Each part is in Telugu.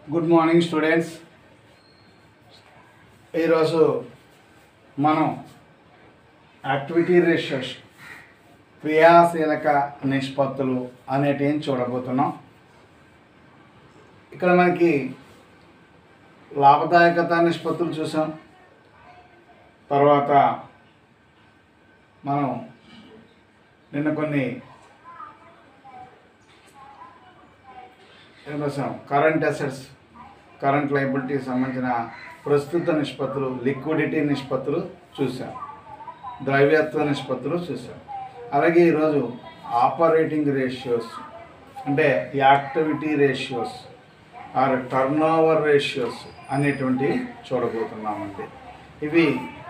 Good morning students. ఈరోజు మనం యాక్టివిటీ రేషియోస్ క్రియాశీలక నిష్పత్తులు అనేటివి చూడబోతున్నాం. ఇక్కడ మనకి లాభదాయకత నిష్పత్తులు చూసాం. తర్వాత మనం నిన్న కొన్ని కరెంట్ అసెట్స్, కరెంట్ లయబిలిటీకి సంబంధించిన ప్రస్తుత నిష్పత్తులు, లిక్విడిటీ నిష్పత్తులు చూసాం, ద్రవ్యత్వ నిష్పత్తులు చూసాం. అలాగే ఈరోజు ఆపరేటింగ్ రేషియోస్ అంటే activity ratios or turn over ratios అనేటువంటివి చూడబోతున్నామండి. ఇవి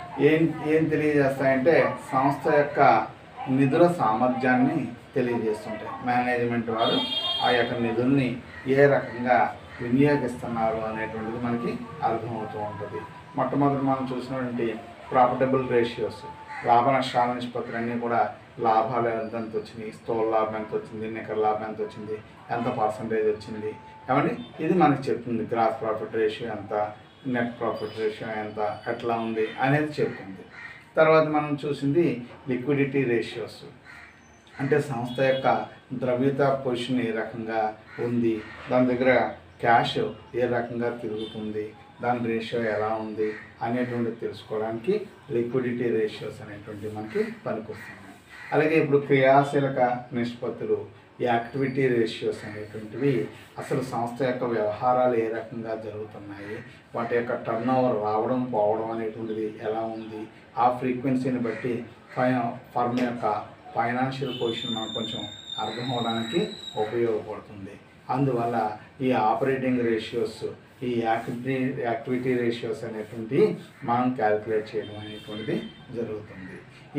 ఏం తెలియజేస్తాయంటే సంస్థ యొక్క నిధుల సామర్థ్యాన్ని తెలియజేస్తుంటాయి. మేనేజ్మెంట్ వారు ఆ యొక్క నిధుల్ని ఏ రకంగా వినియోగిస్తున్నారు అనేటువంటిది మనకి అర్థమవుతూ ఉంటుంది. మొట్టమొదటి మనం చూసినటువంటి ప్రాఫిటబుల్ రేషియోస్, లాభ నష్టాల నిష్పత్తులు అన్నీ కూడా లాభాలు ఎంత వచ్చినాయి, స్థూల లాభం ఎంత వచ్చింది, నికర లాభం ఎంత వచ్చింది, ఎంత పర్సంటేజ్ వచ్చింది, ఏమండి ఇది మనకి చెప్తుంది. గ్రాస్ ప్రాఫిట్ రేషియో ఎంత, నెట్ ప్రాఫిట్ రేషియో ఎంత, ఎట్లా ఉంది అనేది చెప్తుంది. తర్వాత మనం చూసింది లిక్విడిటీ రేషియోస్ అంటే సంస్థ యొక్క ద్రవ్యత పొజిషన్ ఏ రకంగా ఉంది, దాని దగ్గర క్యాష్ ఏ రకంగా తిరుగుతుంది, దాని రేషియో ఎలా ఉంది అనేటువంటిది తెలుసుకోవడానికి లిక్విడిటీ రేషియోస్ అనేటువంటివి మనకి పనికొస్తున్నాయి. అలాగే ఇప్పుడు క్రియాశీలక నిష్పత్తులు, యాక్టివిటీ రేషియోస్ అనేటువంటివి అసలు సంస్థ యొక్క వ్యవహారాలు ఏ రకంగా జరుగుతున్నాయి, వాటి యొక్క టర్న్ ఓవర్ రావడం పోవడం అనేటువంటిది ఎలా ఉంది, ఆ ఫ్రీక్వెన్సీని బట్టి ఫర్మ్ యొక్క ఫైనాన్షియల్ పొజిషన్ మనకు కొంచెం అర్థం అవడానికి ఉపయోగపడుతుంది. అందువల్ల ఈ ఆపరేటింగ్ రేషియోస్, ఈ యాక్టివిటీ రేషియోస్ అనేటువంటివి మనం క్యాలిక్యులేట్ చేయడం అనేటువంటిది జరుగుతుంది.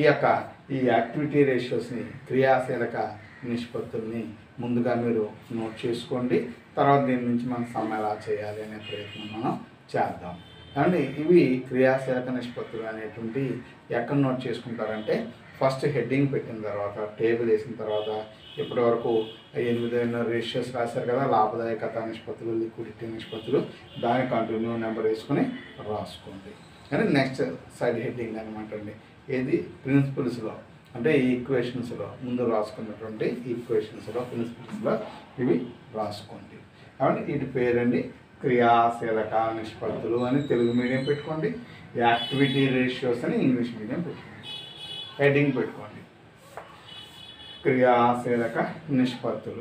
ఈ యాక్టివిటీ రేషియోస్ని, క్రియాశీలక నిష్పత్తుల్ని ముందుగా మీరు నోట్ చేసుకోండి. తర్వాత దీని నుంచి మనం సమ్ ఎలా చేయాలి అనే ప్రయత్నం మనం చేద్దాం. అండి ఇవి క్రియాశీలక నిష్పత్తులు అనేటువంటి ఎక్కడ నోట్ చేసుకుంటారంటే ఫస్ట్ హెడ్డింగ్ పెట్టిన తర్వాత, టేబుల్ వేసిన తర్వాత, ఇప్పటి వరకు 8 రేషియోస్ రాశారు కదా, లాభదాయకత నిష్పత్తులు, లిక్విడిటీ నిష్పత్తులు, దాని కంటిన్యూ నెంబర్ వేసుకొని రాసుకోండి. కానీ నెక్స్ట్ సైడ్ హెడ్డింగ్ అనమాట అండి. ఏది ప్రిన్సిపల్స్లో అంటే ఈక్వేషన్స్లో ముందు రాసుకున్నటువంటి ఈక్వేషన్స్లో, ప్రిన్సిపల్స్లో ఇవి రాసుకోండి. కాబట్టి వీటి పేరండి క్రియాశీలక నిష్పత్తులు అని తెలుగు మీడియం పెట్టుకోండి, యాక్టివిటీ రేషియోస్ అని ఇంగ్లీష్ మీడియం పెట్టుకోండి. హెడ్డింగ్ పెట్టుకోండి క్రియాశీలక నిష్పత్తులు,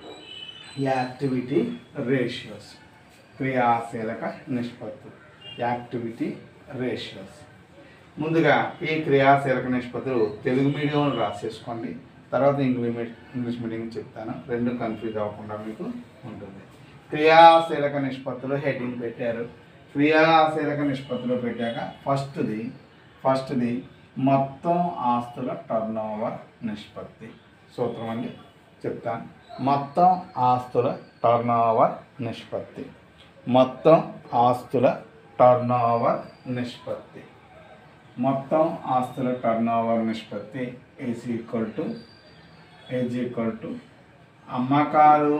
యాక్టివిటీ రేషియోస్, క్రియాశీలక నిష్పత్తులు, యాక్టివిటీ రేషియోస్. ముందుగా ఈ క్రియాశీలక నిష్పత్తులు తెలుగు మీడియంలో రాసేసుకోండి. తర్వాత ఇంగ్లీష్ మీడియం చెప్తాను, రెండు కన్ఫ్యూజ్ అవ్వకుండా మీకు ఉంటుంది. క్రియాశీలక నిష్పత్తులు హెడ్డింగ్ పెట్టారు. క్రియాశీలక నిష్పత్తులు పెట్టాక ఫస్ట్ది మొత్తం ఆస్తుల టర్న్ ఓవర్ నిష్పత్తి. సూత్రం అండి చెప్తాను. మొత్తం ఆస్తుల టర్న్ ఓవర్ నిష్పత్తి, మొత్తం ఆస్తుల టర్న్ ఓవర్ నిష్పత్తి, మొత్తం ఆస్తుల టర్న్ ఓవర్ నిష్పత్తి ఈజ్ ఈక్వల్ టు అమ్మకాలు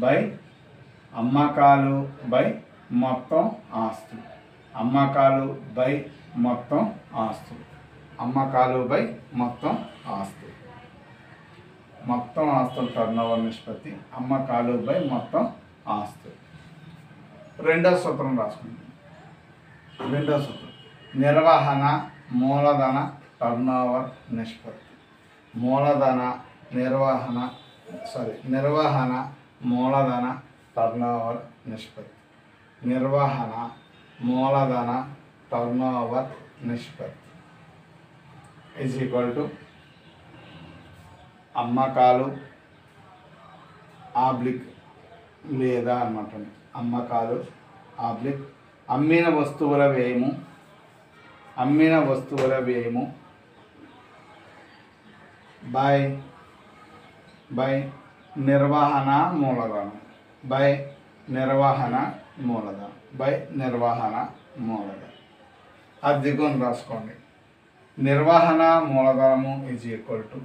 బై మొత్తం ఆస్తులు, అమ్మకాలు బై మొత్తం ఆస్తులు, అమ్మకాలు బై మొత్తం ఆస్తులు, మొత్తం ఆస్తుల టర్న్ ఓవర్ నిష్పత్తి, అమ్మకాలు బై మొత్తం ఆస్తులు. రెండో సూత్రం రాసుకుంటాం. రెండో సూత్రం నిర్వహణ మూలధన టర్న్ ఓవర్ నిష్పత్తి, నిర్వహణ మూలధన టర్న్ ఓవర్ నిష్పత్తి, నిర్వహణ మూలధన టర్న్ ఓవర్ నిష్పత్తి ఈజ్ ఈక్వల్ టు అమ్మకాలు ఆబ్లిక్ లేదా అనమాట. అమ్మకాలు ఆబ్లిక్ అమ్మిన వస్తువుల వ్యయము బై నిర్వహణ మూలధనం, అది దిగువన రాసుకోండి. నిర్వహణ మూలధనము ఈజ్ ఈక్వల్ టు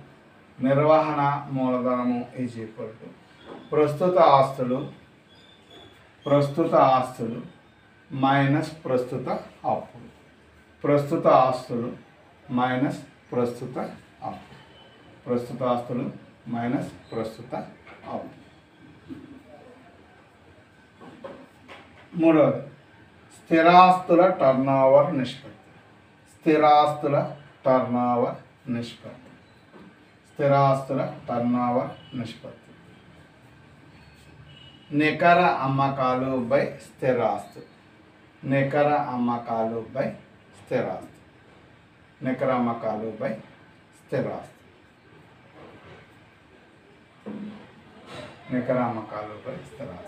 ప్రస్తుత ఆస్తులు ప్రస్తుత ఆస్తులు మైనస్ ప్రస్తుత అప్పులు. ప్రస్తుత ఆస్తులు మైనస్ ప్రస్తుత అప్పులు. ప్రస్తుత ఆస్తులు మైనస్ ప్రస్తుత అప్పులు. మూడవది స్థిరాస్తుల టర్నోవర్ నిష్పత్తి. స్థిరాస్తుల టర్నోవర్ నిష్పత్తి. స్థిరాస్తుల టర్నోవర్ నిష్పత్తి. నికర అమ్మకాలు బై స్థిరాస్తులు. నికర అమ్మకాలు బై స్థిరాస్తులు. నికర అమ్మకాలు బై స్థిరాస్తులు. నికర అమ్మకాలు బై స్థిరాస్తులు.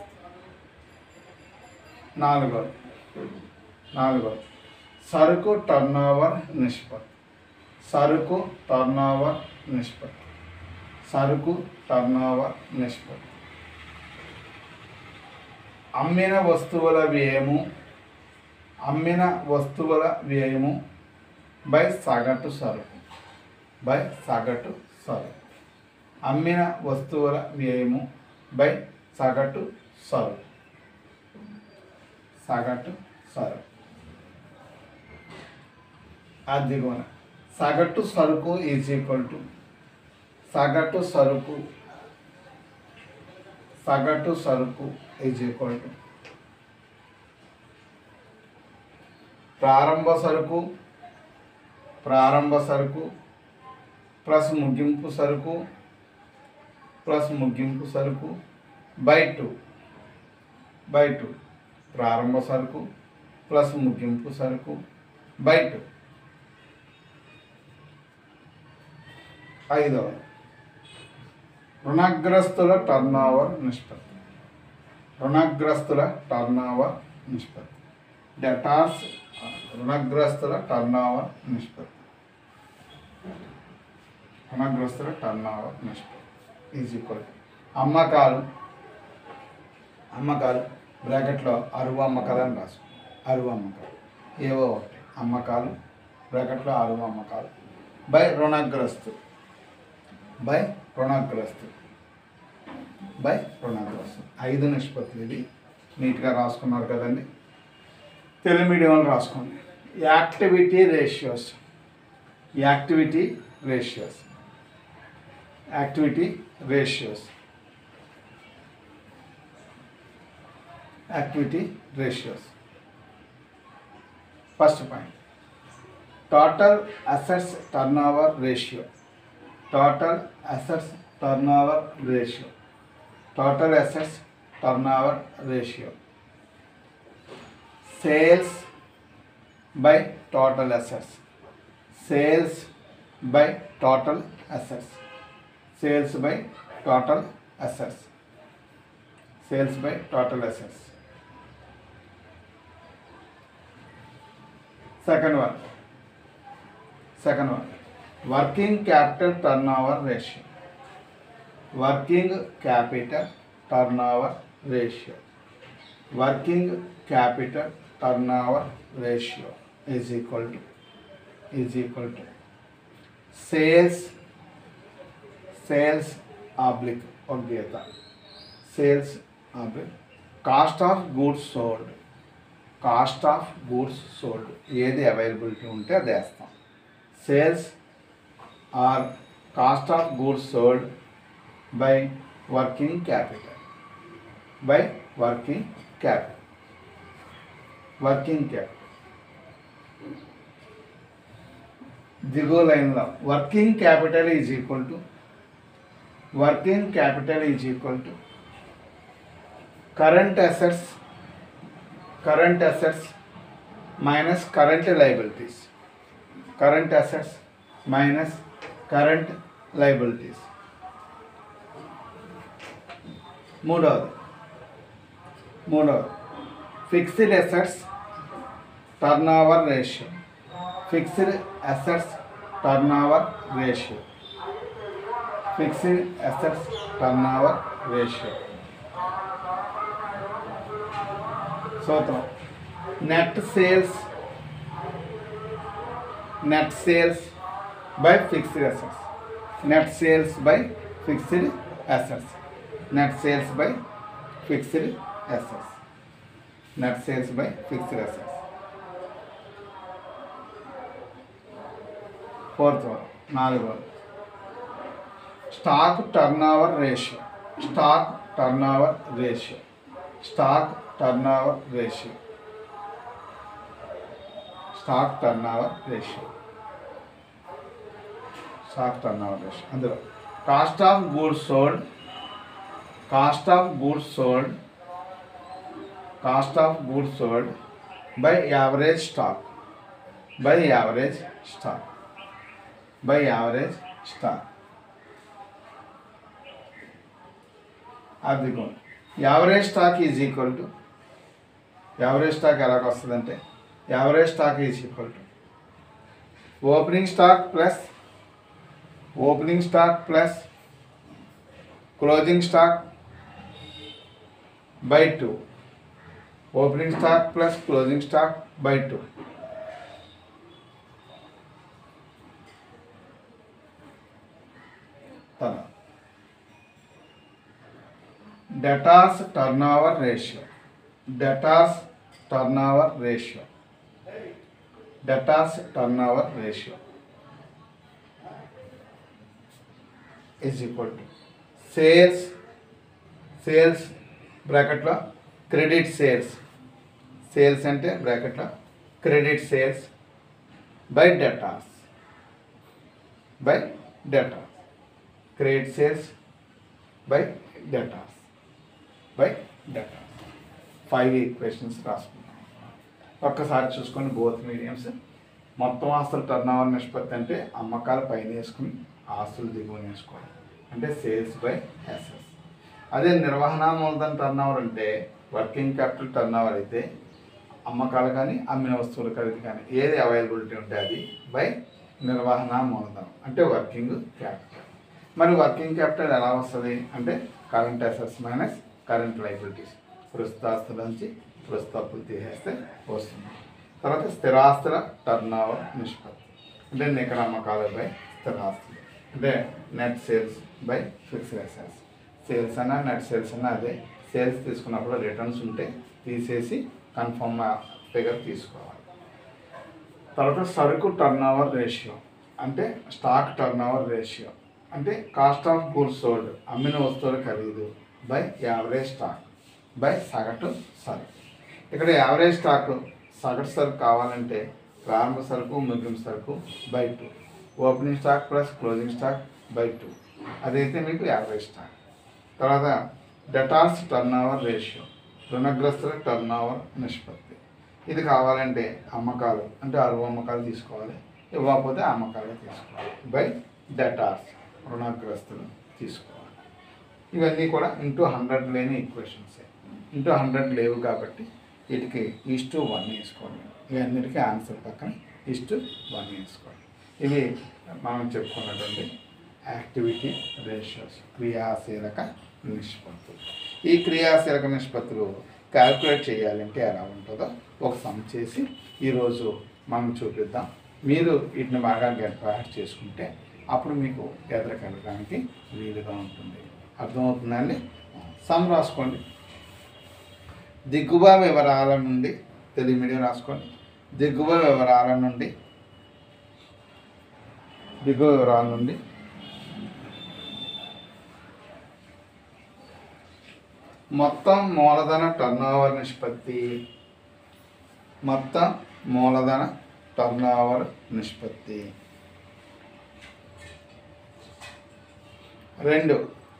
నాలుగోది సరుకు టర్నోవర్ నిష్పత్తి. సరుకు టర్నోవర్ నిష్పత్తి. సరుకు టర్నోవర్ నిష్పత్తి. అమ్మిన వస్తువుల వ్యయము. అమ్మిన వస్తువుల వ్యయము బై సగటు సరుకు. బై సగటు సరుకు. అమ్మిన వస్తువుల వ్యయము బై సగటు సరుకు. సగటు సరుకు. అదిగోన సగటు సరుకు ఈజ్ ఈక్వల్ టు సగటు సరుకు. సగటు సరుకు ఈజ్ ఈక్వల్ టు ప్రారంభ సరుకు. ప్రారంభ సరుకు ప్లస్ ముగింపు సరుకు ప్లస్ ముగింపు సరుకు బై 2. బై 2. ప్రారంభ సరుకు ప్లస్ ముగింపు సరుకు బై 2. ఐదవది రుణగ్రస్తుల టర్నోవర్ నిష్పత్తి. రుణగ్రస్తుల టర్నోవర్ నిష్పత్తి. డెటార్స్ రుణగ్రస్తుల టర్నోవర్ నిష్పత్తి. రుణగ్రస్తుల టర్నోవర్ నిష్పత్తి ఈజ్ ఈక్వల్ టు అమ్మకాలు. అమ్మకాలు బ్రాకెట్లో అరువు అమ్మకాలు అని రాసు. అరువు అమ్మకాలు ఏవో ఒకటి అమ్మకాలు బ్రాకెట్లో అరువు అమ్మకాలు బై రుణగ్రస్తు. బై రుణగ్రస్తు. బై రుణగ్రస్తు. 5 నిష్పత్తులు. ఇది నీట్గా రాసుకున్నారు కదండి. తెలుగు మీడియంలో రాసుకోండి. Activity ratios. Activity ratios. Activity ratios. Activity ratios. First point total assets turnover ratio. Total assets turnover ratio. Total assets turnover ratio. Sales by total assets. Sales by total assets. Sales by total assets. Sales by total assets. Second one. Working capital turnover ratio. Working capital turnover ratio. Working capital turnover ratio is equal to sales oblique sales oblique cost of goods sold. Cost of goods sold ఏది అవైలబిలిటీ ఉంటే అది వేస్తాం. Sales or cost of goods sold by working capital. By working capital. Working capital. దిగువ లైన్లో working capital is equal to current assets minus current liabilities. Current assets minus current liabilities. మూడవది fixed assets turnover ratio. Fixed assets turnover ratio. Fixed assets turnover ratio. సూత్రం net sales by fixed assets. Net sales by fixed assets. Net sales by fixed assets. Net sales by fixed assets. Fourth one, 4వ stock turnover ratio. Stock turnover ratio. Stock turnover ratio. Stock turnover ratio. Stock turnover ratio అందులో cost of goods sold, cost of goods sold, cost of goods sold by average stock, by average stock, by average stock. అదిగో average stock is equal to, average stock ఎలాగ వస్తుందంటే average stock is equal to opening stock plus, opening stock plus closing stock by 2. Opening stock plus closing stock by 2. Debtors turnover ratio. Debtors turnover ratio. Debtors turnover ratio is equal to sales, sales బ్రాకెట్లో క్రెడిట్ సేల్స్, సేల్స్ అంటే బ్రాకెట్లో credit sales by debtors, by debtors. Credit sales by debtors, by debtors. 5 equations రాసుకున్నాం. ఒక్కసారి చూసుకొని బోత్ మీడియమ్స్. మొత్తం ఆస్తుల టర్నోవర్ నిష్పత్తి అంటే అమ్మకాలు పైన వేసుకుని ఆస్తులు దిగువన వేసుకోవాలి, అంటే సేల్స్ బై అసెట్స్. అదే నిర్వహణ మూలధన టర్నోవర్ అంటే వర్కింగ్ క్యాపిటల్ టర్నోవర్ అయితే అమ్మకాలు కానీ అమ్మిన వస్తువుల ఖరీదు కానీ ఏది అవైలబిలిటీ ఉంటే అది బై నిర్వహణ మూలధనం అంటే వర్కింగ్ క్యాపిటల్. మరి వర్కింగ్ క్యాపిటల్ ఎలా వస్తుంది అంటే current assets minus current liabilities. ప్రస్తుత ఆస్తుల నుంచి ప్రస్తుత అప్పులు తీసేస్తే వస్తుంది. తర్వాత స్థిరాస్తుల టర్నోవర్ నిష్పత్తి అంటే నికర అమ్మకాలు బై స్థిరాస్తులు అంటే net sales by fixed assets. Sales అన్నా నెట్ సేల్స్ అన్నా అదే. సేల్స్ తీసుకున్నప్పుడు రిటర్న్స్ ఉంటే తీసేసి కన్ఫర్మ్ ఫిగర్ తీసుకోవాలి. తర్వాత సరుకు టర్నోవర్ రేషియో అంటే స్టాక్ టర్నోవర్ రేషియో అంటే కాస్ట్ ఆఫ్ గూడ్స్ సోల్డ్ అమ్మిన వస్తువుల ఖరీదు బై యావరేజ్ స్టాక్ బై సగటు సరుకు. ఇక్కడ యావరేజ్ స్టాక్ సగటు సరుకు కావాలంటే ప్రారంభ సరుకు ముగింపు సరుకు by 2, opening stock plus closing stock by 2, అదైతే మీకు యావరేజ్ స్టాక్. తర్వాత డెటార్స్ టర్నోవర్ రేషియో రుణగ్రస్తుల టర్నోవర్ నిష్పత్తి. ఇది కావాలంటే అమ్మకాలు అంటే అరువు అమ్మకాలు తీసుకోవాలి, ఇవ్వకపోతే అమ్మకాలు తీసుకోవాలి బై డెటార్స్ రుణగ్రస్తులు తీసుకోవాలి. ఇవన్నీ కూడా ఇంటూ 100 లేని ఈక్వేషన్స్. ఇంటూ 100 లేవు కాబట్టి వీటికి 1:1 వేసుకోండి. ఇవన్నిటికీ ఆన్సర్ పక్కన 1:1 వేసుకోండి. ఇవి మనం చెప్పుకున్నటువంటి యాక్టివిటీ రేషియోస్, క్రియాశీలక నిష్పత్తులు. ఈ క్రియాశీలక నిష్పత్తులు క్యాల్కులేట్ చేయాలంటే ఎలా ఉంటుందో ఒక సమ్ చేసి ఈరోజు మనం చూపిద్దాం. మీరు వీటిని బాగా గెట్ బ్యాక్ చేసుకుంటే అప్పుడు మీకు ఎదురుకెళ్ళడానికి వీలుగా ఉంటుంది. అర్థమవుతుందండి? సమ్ రాసుకోండి. దిగువ వివరాల నుండి, తెలుగు మీడియం రాసుకోండి. దిగువ వివరాల నుండి, దిగువ వివరాల నుండి మొత్తం మూలధన టర్నోవర్ నిష్పత్తి, మొత్తం మూలధన టర్నోవర్ నిష్పత్తి. 2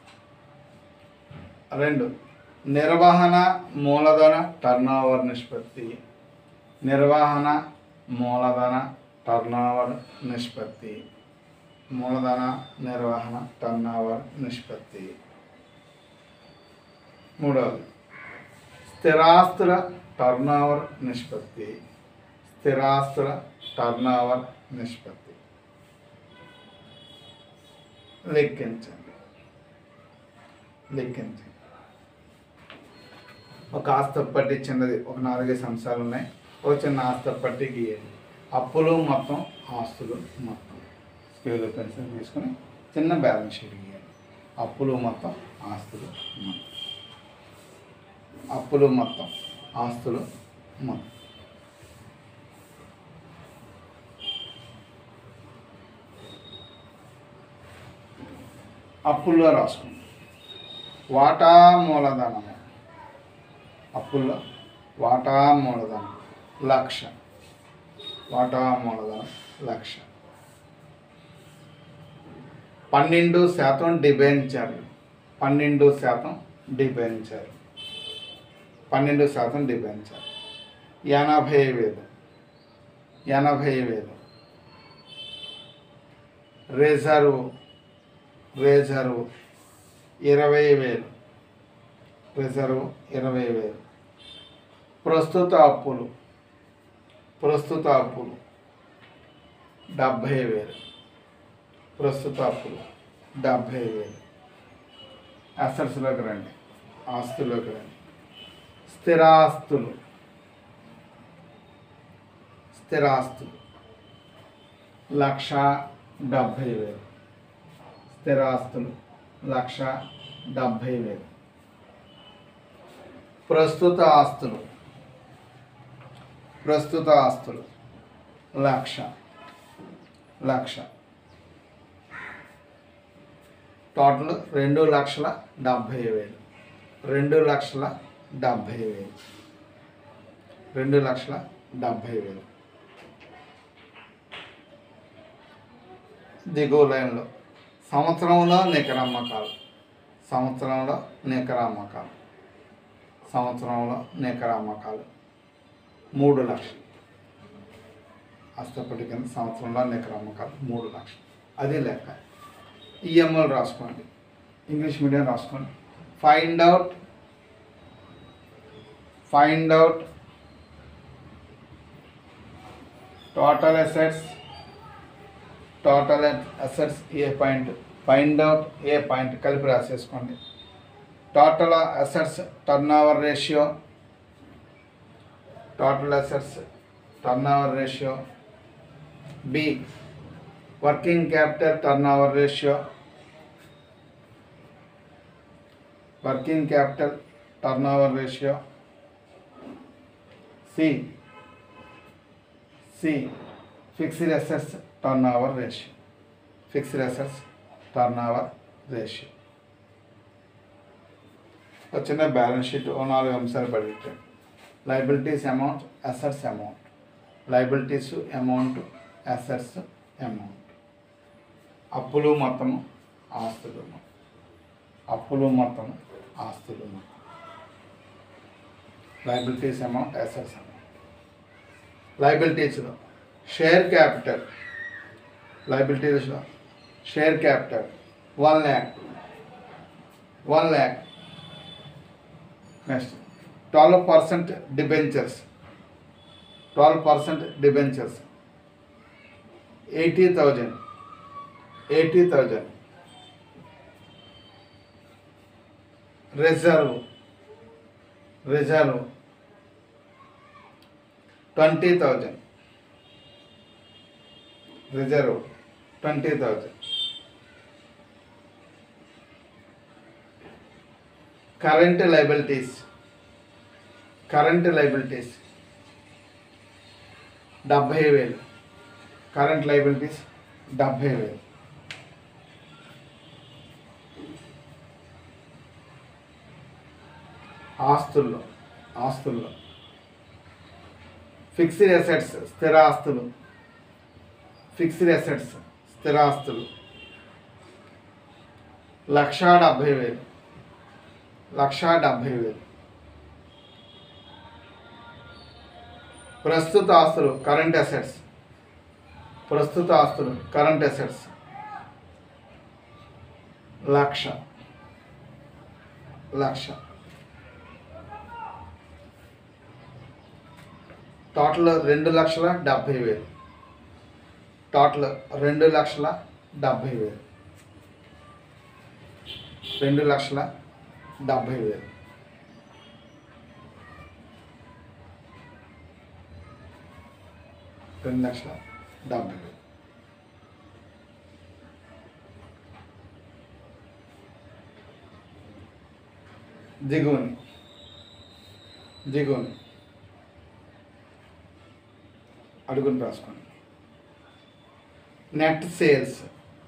నిర్వహణ మూలధన టర్నోవర్ నిష్పత్తి. నిర్వహణ మూలధన టర్నోవర్ నిష్పత్తి. మూలధన నిర్వహణ టర్నోవర్ నిష్పత్తి. 3 స్థిరాస్తుల టర్నోవర్ నిష్పత్తి. స్థిరాస్తుల టర్నోవర్ నిష్పత్తి. లెక్కించండి. ఒక ఆస్తి పట్టి చిన్నది, ఒక 4 అంశాలు ఉన్నాయి. ఒక చిన్న ఆస్తి పట్టి గీయండి. అప్పులు మొత్తం, ఆస్తులు మొత్తం. స్కేల్ పెన్సిల్ తీసుకుని చిన్న బ్యాలెన్స్ షీట్ గీయండి. అప్పులు మొత్తం, ఆస్తులు మొత్తం. అప్పులు మొత్తం, ఆస్తులు మొత్తం. అప్పుల్లో రాసుకుందాం. వాటా మూలధనము, అప్పుల్లో వాటా మూలధనం 1,00,000, వాటా మూలధనం 1,00,000. 12% డిబెంచర్లు, 12% డిబెంచర్, 12% డిబెంచర్ 80,000, 80,000. Reserve 20,000, reserve 20,000. ప్రస్తుత అప్పులు 70,000, ప్రస్తుత అప్పులు 70,000. అసెట్స్లోకి రండి, ఆస్తుల్లోకి రండి. స్థిరాస్తులు 1,70,000, స్థిరాస్తులు 1,70,000. ప్రస్తుత ఆస్తులు 1,00,000. టోటల్ 2,70,000, 2,70,000, 2,70,000. దిగువ లైన్లో సంవత్సరంలో నికర అమ్మకాలు, సంవత్సరంలో నికర అమ్మకాలు 3,00,000. అస్తపటి కింద సంవత్సరంలో నికర అమ్మకాలు 3,00,000. అది లెక్క. ఈఎంఐలు రాసుకోండి, ఇంగ్లీష్ మీడియం రాసుకోండి. Find out total assets A point, find out A point కలిపి రాసేసుకోండి. Total assets turnover ratio, B working capital turnover ratio, C fixed assets turnover ratio. ఒక చిన్న బ్యాలెన్స్ షీట్ 4 అంశాలు పడిట్టాను. Liabilities amount, assets amount, liabilities amount, assets amount. అప్పులు మొత్తము, ఆస్తులు మొత్తం, లయబిలిటీస్ అమౌంట్, అసెట్స్ అమౌంట్. లయబిలిటీస్లో share capital, 1,00,000. Next 12% debentures, 80,000. Reserve 20,000, 20,000. Current liabilities 70,000, current liabilities 70,000. ఆస్తుల్లో ఫిక్స్డ్ అసెట్స్ స్థిరాస్తులు, 1,70,000. ప్రస్తుత ఆస్తులు కరెంట్ అసెట్స్, 1,00,000. టోటల్ 2,70,000, 2,70,000, 2,70,000. 2,70,000. దిగువని అడుగుని రాసుకోండి. నెట్ సేల్స్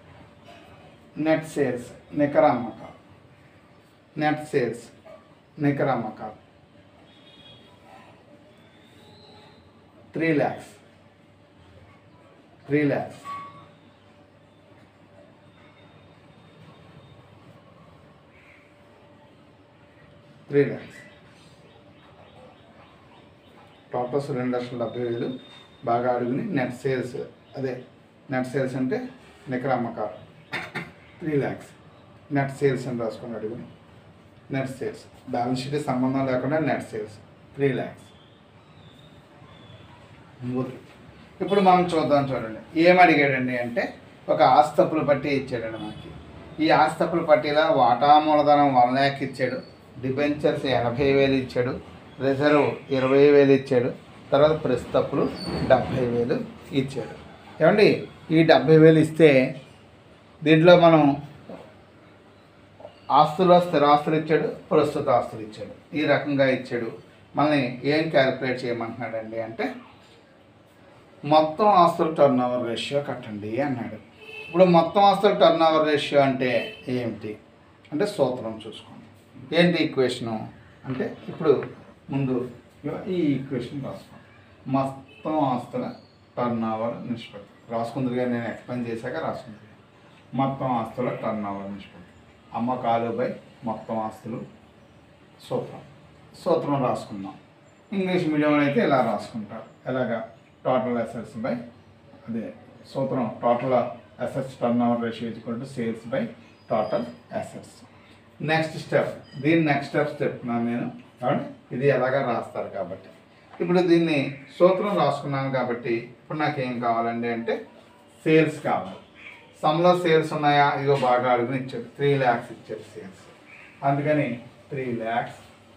నికర అమ్మకాలు. నెట్ సేల్స్ నికర అమ్మకాలు 3 lakhs. 3 lakhs. టోటల్స్ 2,70,000. బాగా అడుగుని నెట్ సేల్స్, అదే నెట్ సేల్స్ అంటే నికర అమ్మకాలు 3 lakhs. నెట్ సేల్స్ అని రాసుకొని అడుగుని నెట్ సేల్స్, బ్యాలెన్స్ షీట్ సంబంధం లేకుండా నెట్ సేల్స్ 3 lakhs. ఇప్పుడు మనం చూడండి ఏం అడిగాడండి అంటే ఒక ఆస్తపుల పట్టీ ఇచ్చాడండి మనకి. ఈ ఆస్తపుల పట్టీలో వాటా మూలధనం 1 lakh ఇచ్చాడు, డిబెంచర్స్ 80,000 ఇచ్చాడు, రిజర్వ్ 20,000 ఇచ్చాడు, తర్వాత ప్రస్తుతప్పులు 70,000 ఇచ్చాడు. ఏమండి ఈ 70,000 ఇస్తే దీంట్లో మనం ఆస్తులో స్థిరాస్తులు ఇచ్చాడు, ప్రస్తుత ఆస్తులు ఇచ్చాడు, ఈ రకంగా ఇచ్చాడు. మనల్ని ఏం క్యాలిక్యులేట్ చేయమంటున్నాడండి అంటే మొత్తం ఆస్తుల టర్న్ ఓవర్ రేషియో కట్టండి అన్నాడు. ఇప్పుడు మొత్తం ఆస్తుల టర్న్ ఓవర్ రేషియో అంటే ఏమిటి అంటే సూత్రం చూసుకోండి. ఏంటి ఈక్వేషను అంటే ఇప్పుడు ముందు ఈ ఈక్వేషన్ రాసుకోండి. మొత్తం ఆస్తుల టర్న్ ఓవర్ నిష్పత్తి రాసుకుందిగా, నేను ఎక్స్ప్లెయిన్ చేశాక రాసుకుంది. మొత్తం ఆస్తుల టర్న్ ఓవర్ నిష్పత్తి అమ్మకాలు బై మొత్తం ఆస్తులు సూత్రం రాసుకుందాం. ఇంగ్లీష్ మీడియంలో అయితే ఇలా రాసుకుంటారు. ఎలాగా టోటల్ అసెట్స్ బై అదే సూత్రం total assets turn over ratio equal to sales by total assets. Next steps చెప్తున్నాను నేను, కాబట్టి ఇది ఎలాగా రాస్తారు కాబట్టి. ఇప్పుడు దీన్ని సూత్రం రాసుకున్నాను కాబట్టి ఇప్పుడు నాకు ఏం కావాలండి అంటే సేల్స్ కావాలి. సమ్లో సేల్స్ ఉన్నాయా, ఇదిగో బాగా అడుగుని ఇచ్చాడు 3 lakhs ఇచ్చాడు సేల్స్. అందుకని 3 lakhs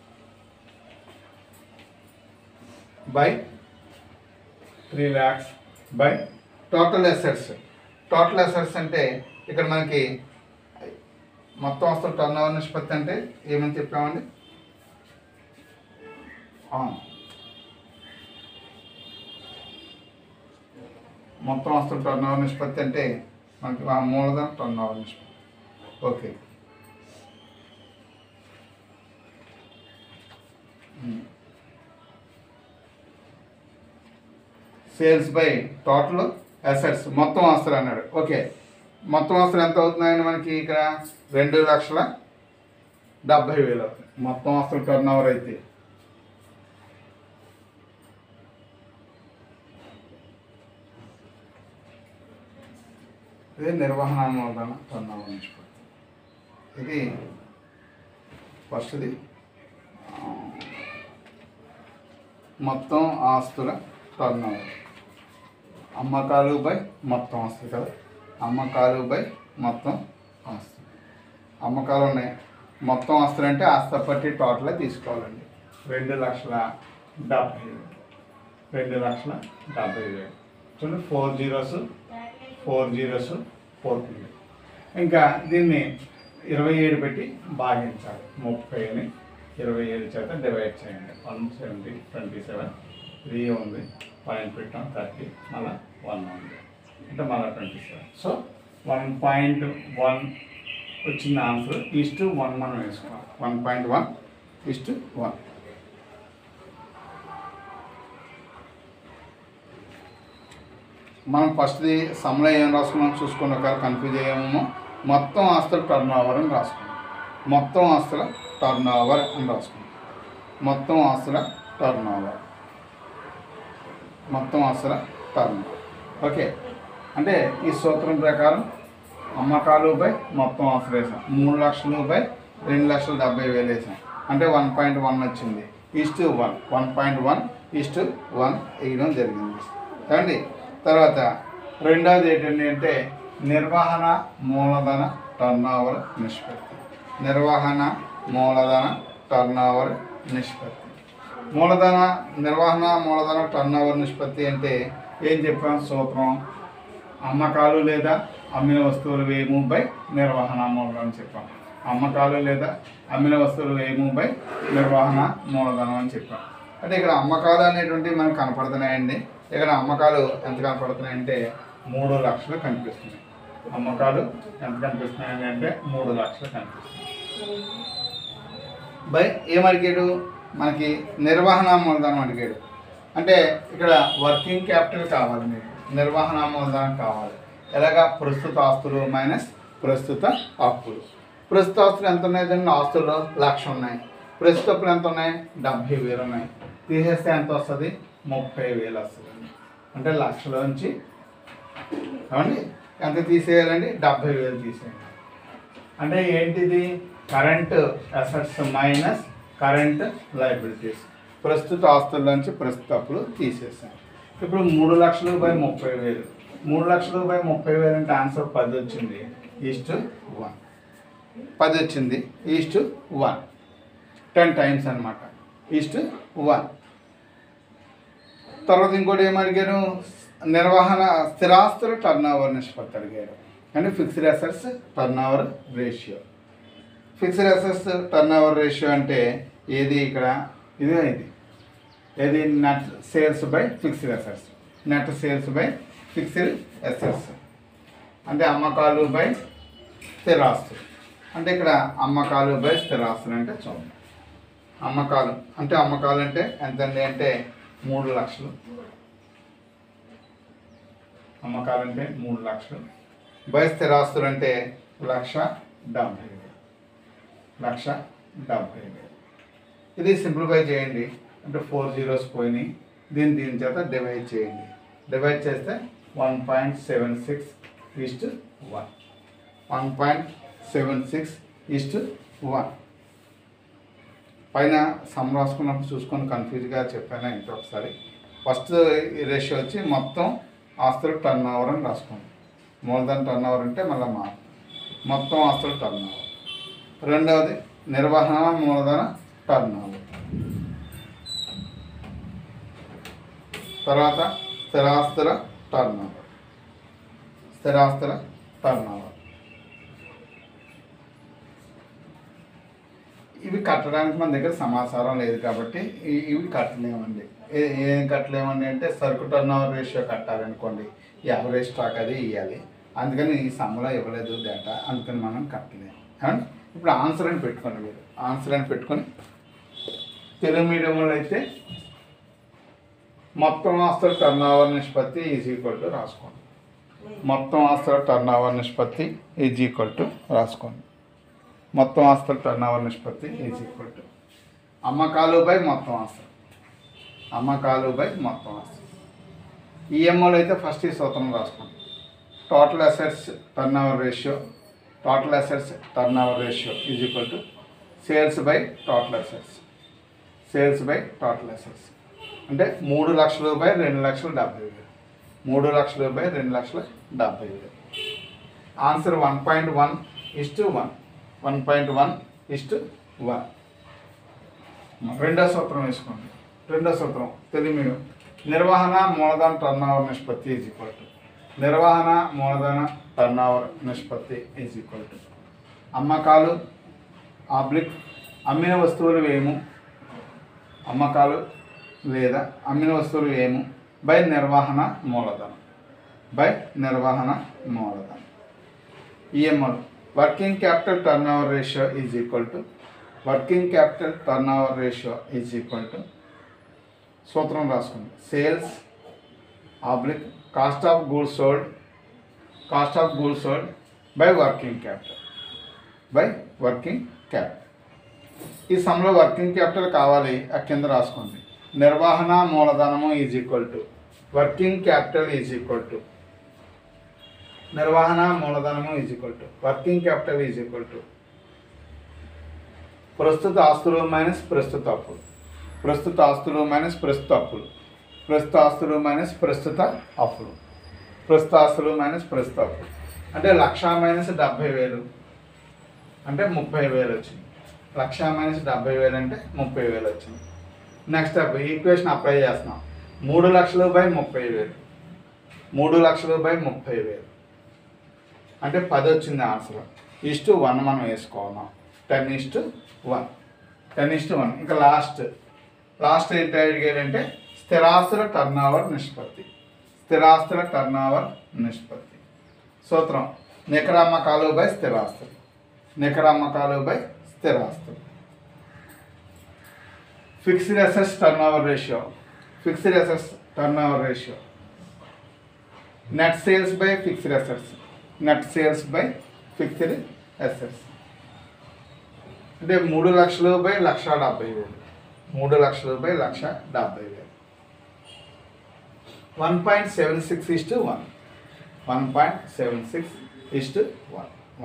by 3 lakhs by total assets. Total assets అంటే ఇక్కడ మనకి మొత్తం ఆస్తుల టర్న్ ఓవర్ నిష్పత్తి అంటే ఏమని చెప్పామండి, మొత్తం ఆస్తుల టర్న్ ఓవర్ నిష్పత్తి అంటే మనకి మూలధనం టర్న్ ఓవర్ నిష్పత్తి. Okay, sales by total assets మొత్తం ఆస్తులు అన్నాడు. ఓకే, మొత్తం ఆస్తులు ఎంత అవుతున్నాయండి మనకి ఇక్కడ 2,70,000 అవుతుంది మొత్తం ఆస్తులు టర్న్ ఓవర్ అయితే. ఇది నిర్వహణ మూలధన టర్న్ ఓవర్ నిష్పత్తి. ఇది ఫస్ట్ది మొత్తం ఆస్తుల టర్న్ ఓవర్, అమ్మకాలు బై మొత్తం ఆస్తులు కదా, అమ్మకాలు బై మొత్తం ఆస్తులు. అమ్మకాలు ఉన్నాయి, మొత్తం ఆస్తులు అంటే ఆస్తి పట్టి టోటలే తీసుకోవాలండి. 2,70,000 2,70,000 చూడండి, 4 zeros 4 zeros 4. ఇంకా దీన్ని 27 పెట్టి భాగించాలి. 30ని 27 చేత డివైడ్ చేయండి. 170 27 3 ఉంది, పాయింట్ పెట్టాం 30, మళ్ళీ 1 ఉంది అంటే మళ్ళీ 27. సో 1.1 వచ్చిన ఆన్సర్ 1:1 మనం వేసుకోవాలి. 1.1:1. మనం ఫస్ట్ది సమ్లో ఏం రాసుకున్నాం చూసుకున్న ఒకవేళ కన్ఫ్యూజ్ అయ్యామో మొత్తం ఆస్తుల టర్న్ ఓవర్ అని రాసుకున్నాం. మొత్తం ఆస్తుల టర్న్ ఓవర్ అని రాసుకున్నాం. మొత్తం ఆస్తుల టర్న్ ఓవర్, మొత్తం ఆస్తుల టర్న్ ఓవర్. ఓకే, అంటే ఈ సూత్రం ప్రకారం అమ్మకాలు బై మొత్తం ఆస్తులు వేసాం. 3 లక్షలు బై 2,70,000 వేసాం అంటే 1.1 వచ్చింది. 1:1 1.1:1 వేయడం జరిగింది అండి. తర్వాత రెండవది ఏంటండి అంటే నిర్వహణ మూలధన టర్న్ ఓవర్ నిష్పత్తి. నిర్వహణ మూలధన టర్న్ ఓవర్ నిష్పత్తి. నిర్వహణ మూలధన టర్న్ ఓవర్ నిష్పత్తి అంటే ఏం చెప్పాం సూత్రం, అమ్మకాలు లేదా అమ్మిన వస్తువుల వ్యయము బై నిర్వహణ మూలధనం చెప్పాం. అమ్మకాలు లేదా అమ్మిన వస్తువుల వ్యయము బై నిర్వహణ మూలధనం అని చెప్పాం. అంటే ఇక్కడ అమ్మకాలు అనేటువంటివి మనకు కనపడుతున్నాయండి. ఇక్కడ అమ్మకాలు ఎంత కనపడుతున్నాయంటే 3 లక్షలు కనిపిస్తున్నాయి. అమ్మకాలు ఎంత కనిపిస్తున్నాయండి అంటే 3 లక్షలు కనిపిస్తున్నాయి. బై ఏమడిగాడు మనకి నిర్వహణ మూలధనం అడిగాడు. అంటే ఇక్కడ వర్కింగ్ క్యాపిటల్ కావాలి, మీకు నిర్వహణ మూలధనం కావాలి. ఎలాగా ప్రస్తుత ఆస్తులు మైనస్ ప్రస్తుత అప్పులు. ప్రస్తుత ఆస్తులు ఎంత ఉన్నాయి దాన్ని ఆస్తుల్లో 1,00,000 ఉన్నాయి. ప్రస్తుత అప్పులు ఎంత ఉన్నాయి 70,000 ఉన్నాయి. తీసేస్తే ఎంత వస్తుంది 30,000 వస్తుంది. అంటే లక్షలోంచి ఏమండి ఎంత తీసేయాలండి 70,000 తీసేయండి. అంటే ఏంటిది current assets minus current liabilities. ప్రస్తుత ఆస్తుల్లోంచి ప్రస్తుత అప్పులు తీసేసాం. ఇప్పుడు 3 లక్షలు బై 30,000. 3 లక్షలు బై 30,000 అంటే ఆన్సర్ 10 వచ్చింది. ఈస్ట్ 1 10 వచ్చింది. ఈస్ట్ 1 10 టైమ్స్ అనమాట. ఈస్ట్ 1. తర్వాత ఇంకోటి ఏమడిగారు నిర్వహణ స్థిరాస్తుల టర్నోవర్ నిష్పత్తి అడిగారు. అంటే fixed assets turnover ratio. Fixed assets turnover ratio అంటే ఏది ఇక్కడ ఇది ఏది net sales by fixed assets. Net sales by fixed assets అంటే అమ్మకాలు బై స్థిరాస్తులు. అంటే ఇక్కడ అమ్మకాలు బై స్థిరాస్తులు అంటే చూడండి. అమ్మకాలు అంటే ఎంతండి అంటే 3 లక్షలు. అమ్మకాలు అంటే 3 లక్షలు. బై స్థిరాస్తులు అంటే 1,70,000. 1,70,000. ఇది సింప్లిఫై చేయండి. అంటే 4 zeros పోయినాయి. దీని చేత డివైడ్ చేయండి. డివైడ్ చేస్తే 1.76:1. 1.76:1. పైన సమ్ రాసుకున్నప్పుడు చూసుకొని కన్ఫ్యూజ్గా చెప్పాను ఇంకొకసారి. ఫస్ట్ రేషియో వచ్చి మొత్తం ఆస్తుల టర్న్ ఓవర్ అని రాసుకోండి. మూలధన టర్న్ ఓవర్ అంటే మళ్ళీ మొత్తం ఆస్తుల టర్న్ ఓవర్. రెండవది నిర్వహణ మూలధన టర్న్ ఓవర్. తర్వాత స్థిరాస్తుల టర్న్ ఓవర్. ఇవి కట్టడానికి మన దగ్గర సమాచారం లేదు కాబట్టి ఇవి కట్టలేమండి. ఏం కట్టలేమండి అంటే సరుకు టర్న్ ఓవర్ రేషియో కట్టాలనుకోండి, యావరేజ్ స్టాక్ అది ఇవ్వాలి. అందుకని ఈ సమ్లో ఇవ్వలేదు డేటా, అందుకని మనం కట్టలేము. అండ్ ఇప్పుడు ఆన్సర్ అని పెట్టుకోండి. మీరు ఆన్సర్ అని పెట్టుకొని తెలుగు మీడియంలో అయితే మొత్తం ఆస్తుల టర్న్ ఓవర్ నిష్పత్తి ఈజ్ ఈక్వల్ టు రాసుకోండి. మొత్తం ఆస్తుల టర్న్ ఓవర్ నిష్పత్తి ఈజ్ ఈక్వల్ టు రాసుకోండి. మొత్తం ఆస్తుల టర్న్ ఓవర్ నిష్పత్తి ఈజ్ ఈక్వల్ టు అమ్మకాలు బై మొత్తం ఆస్తులు. ఈఎంఓలో అయితే ఫస్ట్ ఈ సూత్రం రాసుకోండి. Total assets turn over ratio is equal to sales by total assets. అంటే 3 లక్షలు బై 2,70,000. 3 లక్షలు బై 2,70,000. ఆన్సర్ 1.1:1. 1.1:1. రెండో సూత్రం వేసుకోండి. రెండో సూత్రం తెలుగు మీరు నిర్వహణ మూలధన టర్న్ ఓవర్ నిష్పత్తి ఈజ్ ఈక్వల్ టు అమ్మకాలు ఆబ్లిక్ అమ్మిన వస్తువులు వేము. అమ్మకాలు లేదా అమ్మిన వస్తువులు వేము బై నిర్వహణ మూలధనం. ఈఎంఎల్ working capital turn over ratio is equal to సూత్రం రాసుకోండి. Sales oblique cost of goods sold by working capital. ఈ సమ్లో వర్కింగ్ క్యాపిటల్ కావాలి, ఆ కింద రాసుకోండి. నిర్వహణ మూలధనము is equal to working capital is equal to ప్రస్తుత ఆస్తులు మైనస్ ప్రస్తుత అప్పులు. ప్రస్తుత ఆస్తులు మైనస్ ప్రస్తుత అప్పులు. అంటే 1,00,000 మైనస్ 70,000 అంటే 30,000 వచ్చింది. 1,00,000 మైనస్ 70,000 అంటే 30,000 వచ్చింది. నెక్స్ట్ ఈక్వేషన్ అప్లై చేస్తున్నాం. 3 లక్షలు బై 30,000. అంటే 10 వచ్చింది ఆన్సర్. 1 మనం వేసుకోవాలి. 10:1. ఇంకా లాస్ట్ లాస్ట్ ఏంటి అడిగాడంటే స్థిరాస్తుల టర్నోవర్ నిష్పత్తి. స్థిరాస్తుల టర్నోవర్ నిష్పత్తి సూత్రం నికర అమ్మకాలు బై స్థిరాస్తులు. నికర అమ్మకాలు బై స్థిరాస్తులు. Fixed assets turnover ratio. Fixed assets turnover ratio. Net sales by fixed assets. Net sales by fixed assets అంటే 3 లక్షలు బై 1,70,000. 3 లక్షలు బై 1,70,000. 1.76:1. 1.76:1.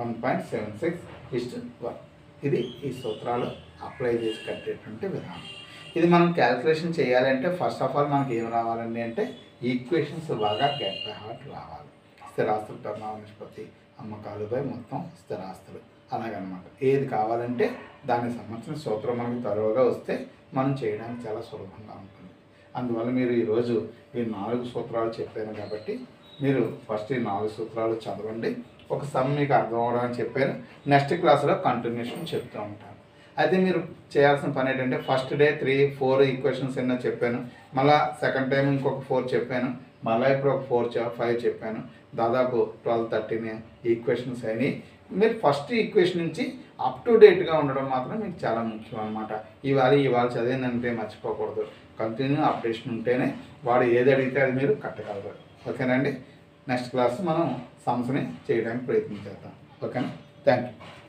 1.76:1. ఇది ఈ సూత్రాలు అప్లై చేసి కట్టేటువంటి విధానం. ఇది మనం క్యాల్కులేషన్ చేయాలంటే ఫస్ట్ ఆఫ్ ఆల్ మనకి ఏం రావాలండి అంటే ఈక్వేషన్స్ బాగా గెట్ బై హార్ట్ రావాలి. స్థిరాస్తులు టర్నోవర్ నిష్పత్తి, అమ్మకాలు బై మొత్తం స్థిరాస్తులు, అలాగనమాట. ఏది కావాలంటే దానికి సంబంధించిన సూత్రం మనకి తరువుగా వస్తే మనం చేయడానికి చాలా సులభంగా ఉంటుంది. అందువల్ల మీరు ఈరోజు ఈ 4 సూత్రాలు చెప్పాను కాబట్టి మీరు ఫస్ట్ ఈ 4 సూత్రాలు చదవండి. ఒక సమ్ మీకు అర్థం అవ్వడానికి చెప్పాను. నెక్స్ట్ క్లాస్లో కంటిన్యూషన్ చెప్తూ ఉంటాను. అయితే మీరు చేయాల్సిన పని ఏంటంటే ఫస్ట్ డే 3-4 ఈక్వేషన్స్ ఎన్నో చెప్పాను, మళ్ళీ సెకండ్ టైం ఇంకొక 4 చెప్పాను, మళ్ళీ ఇప్పుడు ఒక 4-5 చెప్పాను. దాదాపు 12-13 ఈక్వేషన్స్ అయినాయి. మీరు ఫస్ట్ ఈక్వేషన్ నుంచి అప్ టు డేట్గా ఉండడం మాత్రం మీకు చాలా ముఖ్యం అనమాట. ఇవాళ చదివినంటే మర్చిపోకూడదు. కంటిన్యూ అప్డేషన్ ఉంటేనే వాడు ఏది అడిగితే అది మీరు కట్టగలరు. ఓకేనండి. నెక్స్ట్ క్లాస్ మనం సమ్స్ని చేయడానికి ప్రయత్నం చేద్దాం. ఓకేనా. Thank you.